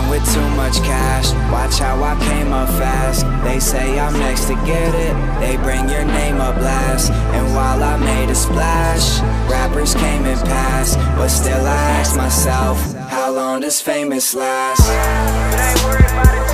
come with too much cash. Watch how I came up fast. They say I'm next to get it, they bring your name up last. And while I made a splash, rappers came and passed, but still I ask myself, how long does famous last? But I ain't worried about it.